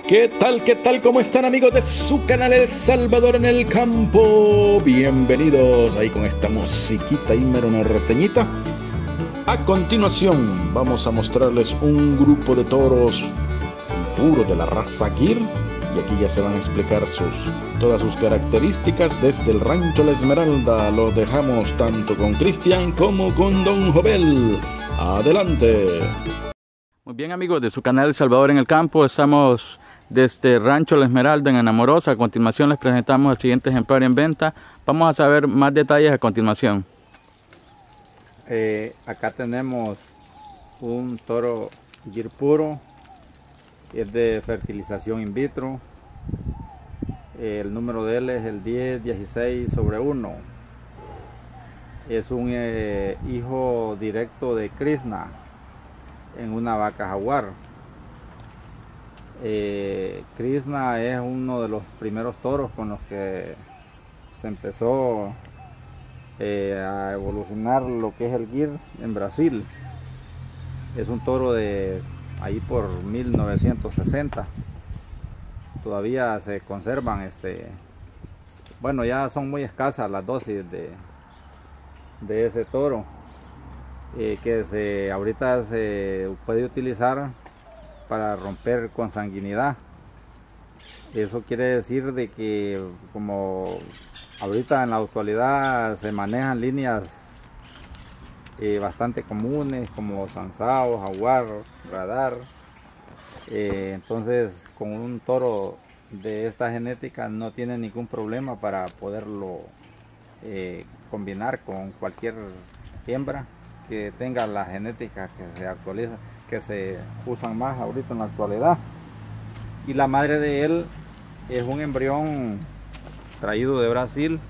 ¿Qué tal? ¿Qué tal? ¿Cómo están, amigos de su canal El Salvador en el Campo? Bienvenidos ahí con esta musiquita y mero norteñita. A continuación vamos a mostrarles un grupo de toros puros de la raza Gir. Y aquí ya se van a explicar todas sus características desde el rancho La Esmeralda. Lo dejamos tanto con Cristian como con Don Jovel. ¡Adelante! Muy bien, amigos de su canal El Salvador en el Campo, estamos desde Rancho La Esmeralda en Anamorosa. A continuación les presentamos el siguiente ejemplar en venta. Vamos a saber más detalles a continuación. Acá tenemos un toro Gir puro, es de fertilización in vitro. El número de él es el 1016/1. Es un hijo directo de Krishna en una vaca jaguar. Krishna es uno de los primeros toros con los que se empezó a evolucionar lo que es el Gir en Brasil. Es un toro de ahí por 1960. Todavía se conservan, bueno, ya son muy escasas las dosis de ese toro, que ahorita se puede utilizar para romper consanguinidad. Eso quiere decir de que como ahorita en la actualidad se manejan líneas bastante comunes como Sansao, Jaguar, Radar, entonces con un toro de esta genética no tiene ningún problema para poderlo combinar con cualquier hembra que tenga la genética que se actualiza, que se usan más ahorita en la actualidad. Y la madre de él es un embrión traído de Brasil,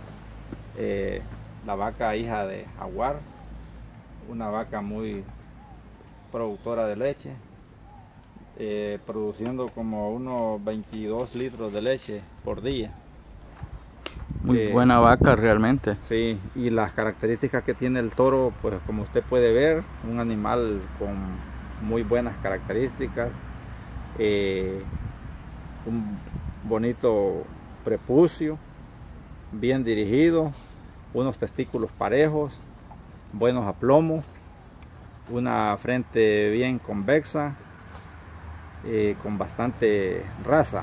la vaca hija de Jaguar, una vaca muy productora de leche, produciendo como unos 22 litros de leche por día. Muy buena vaca realmente. Sí, y las características que tiene el toro, pues como usted puede ver, un animal con muy buenas características, un bonito prepucio, bien dirigido, unos testículos parejos, buenos aplomos, una frente bien convexa, con bastante raza,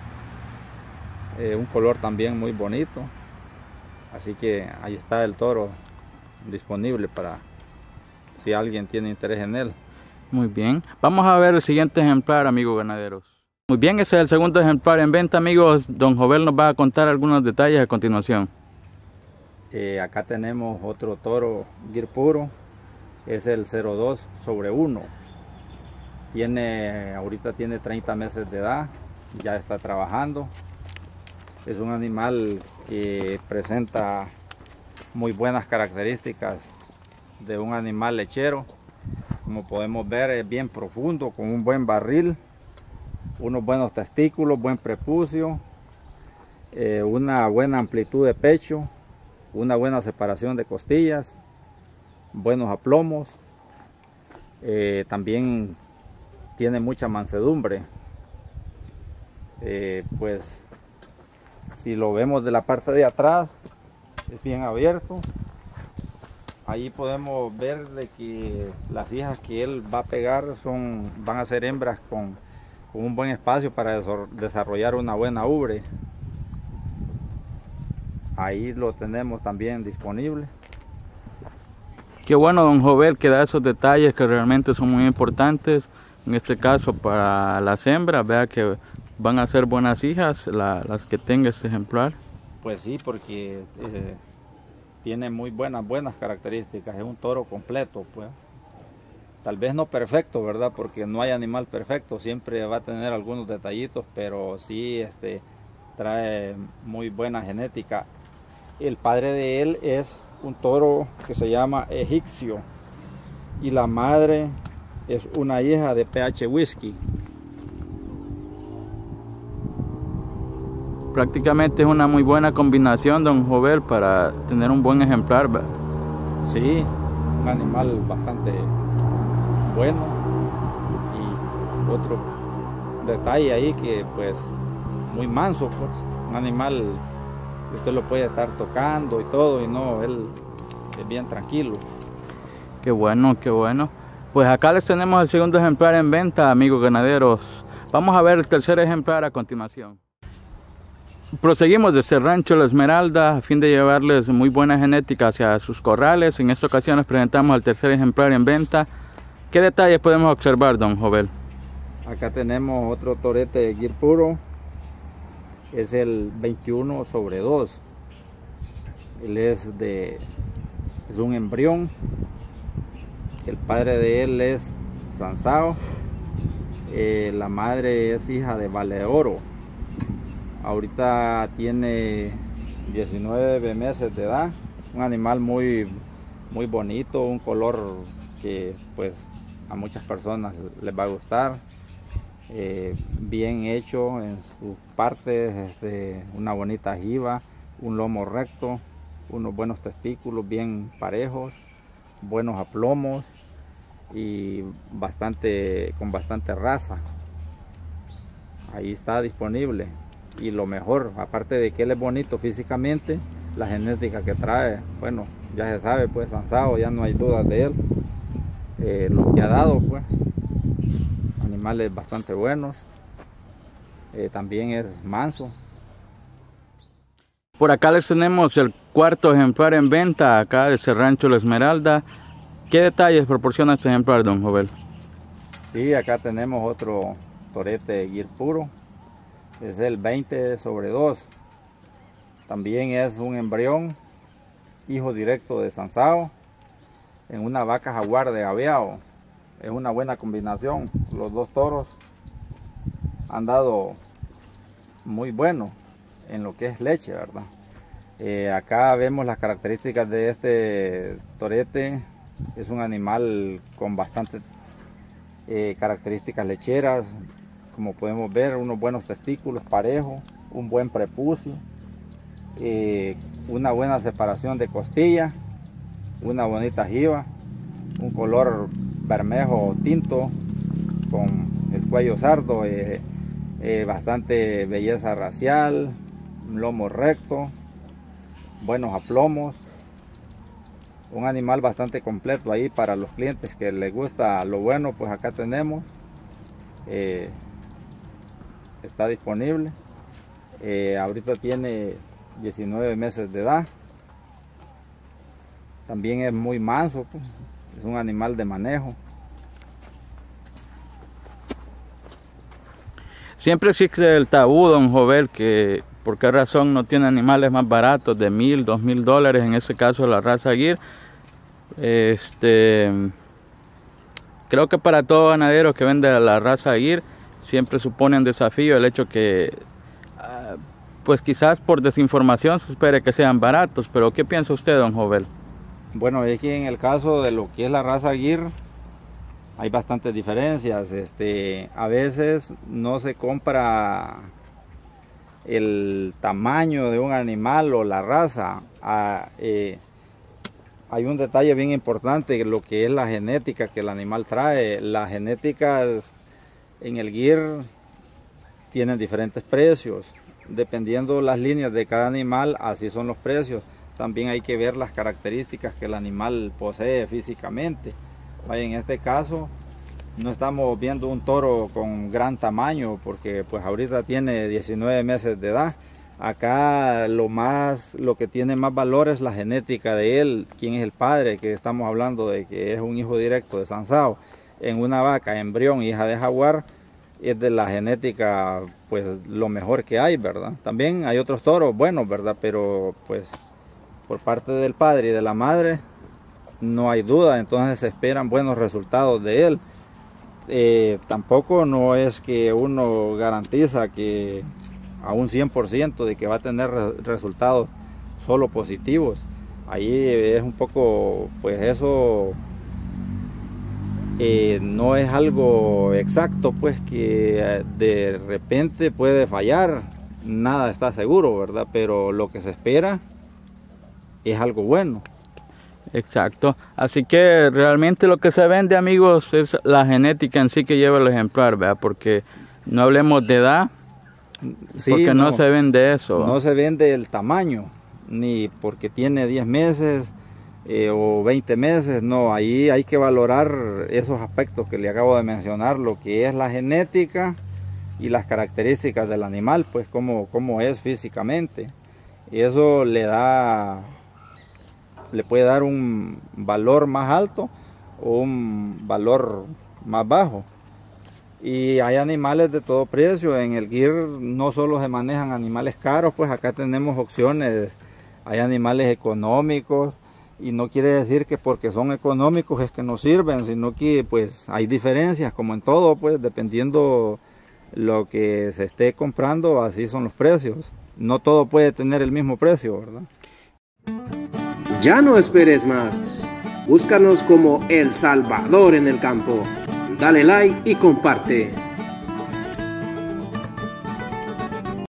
un color también muy bonito. Así que ahí está el toro disponible para si alguien tiene interés en él. Muy bien, vamos a ver el siguiente ejemplar, amigos ganaderos. Muy bien, ese es el segundo ejemplar en venta, amigos. Don Jovel nos va a contar algunos detalles a continuación. Acá tenemos otro toro Gir puro, es el 02/1. Ahorita tiene 30 meses de edad, ya está trabajando. Es un animal que presenta muy buenas características de un animal lechero. Como podemos ver, es bien profundo, con un buen barril, unos buenos testículos, buen prepucio, una buena amplitud de pecho, una buena separación de costillas, buenos aplomos, también tiene mucha mansedumbre. Pues si lo vemos de la parte de atrás, es bien abierto. Ahí podemos ver de que las hijas que él va a pegar van a ser hembras con un buen espacio para desarrollar una buena ubre. Ahí lo tenemos también disponible. Qué bueno, don Jovel, que da esos detalles que realmente son muy importantes. En este caso para las hembras, vea que van a ser buenas hijas las que tenga este ejemplar. Pues sí, porque tiene muy buenas características, es un toro completo, pues. Tal vez no perfecto, ¿verdad? Porque no hay animal perfecto, siempre va a tener algunos detallitos, pero sí trae muy buena genética. El padre de él es un toro que se llama egipcio y la madre es una hija de PH Whisky. Prácticamente es una muy buena combinación, don Jovel, para tener un buen ejemplar, ¿verdad? Sí, un animal bastante bueno y otro detalle ahí que pues muy manso, pues un animal que usted lo puede estar tocando y todo, y no, él es bien tranquilo. Qué bueno, qué bueno. Pues acá les tenemos el segundo ejemplar en venta, amigos ganaderos. Vamos a ver el tercer ejemplar a continuación. Proseguimos desde el rancho La Esmeralda a fin de llevarles muy buena genética hacia sus corrales. En esta ocasión les presentamos el tercer ejemplar en venta. ¿Qué detalles podemos observar, don Jovel? Acá tenemos otro torete de Gir puro. Es el 21/2. Él es un embrión. El padre de él es Sansao. La madre es hija de Valeoro. Ahorita tiene 19 meses de edad. Un animal muy bonito, un color que pues a muchas personas les va a gustar. Bien hecho en sus partes, una bonita jiba, un lomo recto, unos buenos testículos bien parejos, buenos aplomos y con bastante raza. Ahí está disponible. Y lo mejor, aparte de que él es bonito físicamente, la genética que trae, bueno, ya se sabe, pues Sansao, ya no hay dudas de él. Lo que ha dado, pues, animales bastante buenos. También es manso. Por acá les tenemos el cuarto ejemplar en venta, acá de rancho La Esmeralda. ¿Qué detalles proporciona este ejemplar, don Jovel? Sí, acá tenemos otro torete de Gir puro. Es el 20/2. También es un embrión, hijo directo de Sansao, en una vaca jaguar de Gaviao. Es una buena combinación. Los dos toros han dado muy bueno en lo que es leche, ¿verdad? Acá vemos las características de este torete. Es un animal con bastantes características lecheras. Como podemos ver, unos buenos testículos parejos, un buen prepucio, una buena separación de costilla, una bonita jiba, un color bermejo tinto con el cuello sardo, bastante belleza racial, un lomo recto, buenos aplomos. Un animal bastante completo ahí para los clientes que les gusta lo bueno, pues acá tenemos. Está disponible. Ahorita tiene 19 meses de edad. También es muy manso, pues. Es un animal de manejo. Siempre existe el tabú, don Jovel, que por qué razón no tiene animales más baratos de $1000, $2000, en este caso la raza Gir. Creo que para todo ganadero que vende la raza Gir siempre supone un desafío el hecho que pues quizás por desinformación se espere que sean baratos, pero ¿qué piensa usted, don Jovel? Bueno, es que en el caso de lo que es la raza Gir hay bastantes diferencias. A veces no se compra el tamaño de un animal o la raza. Hay un detalle bien importante, lo que es la genética que el animal trae. Las genéticas en el Gir tienen diferentes precios. Dependiendo las líneas de cada animal, así son los precios. También hay que ver las características que el animal posee físicamente. En este caso no estamos viendo un toro con gran tamaño porque pues ahorita tiene 19 meses de edad. Acá lo que tiene más valor es la genética de él, quién es el padre, que estamos hablando de que es un hijo directo de Sansao. En una vaca embrión, hija de jaguar, es de la genética pues lo mejor que hay, ¿verdad? También hay otros toros buenos, ¿verdad? Pero pues por parte del padre y de la madre no hay duda, entonces se esperan buenos resultados de él. Tampoco no es que uno garantiza que a un 100% de que va a tener resultados solo positivos. Ahí es un poco, pues eso no es algo exacto, pues que de repente puede fallar, nada está seguro, ¿verdad? Pero lo que se espera es algo bueno. Exacto, así que realmente lo que se vende, amigos, es la genética en sí que lleva el ejemplar, ¿verdad? Porque No hablemos de edad, Sí, porque no se vende eso. No se vende el tamaño, ni porque tiene 10 meses o 20 meses, no, ahí hay que valorar esos aspectos que le acabo de mencionar, lo que es la genética y las características del animal, pues cómo es físicamente. Y eso le puede dar un valor más alto o un valor más bajo. Y hay animales de todo precio. En el GIR no solo se manejan animales caros, pues acá tenemos opciones. Hay animales económicos y no quiere decir que porque son económicos es que no sirven, sino que pues hay diferencias, como en todo, pues dependiendo lo que se esté comprando, así son los precios. No todo puede tener el mismo precio, ¿verdad? Ya no esperes más. Búscanos como El Salvador en el Campo. Dale like y comparte.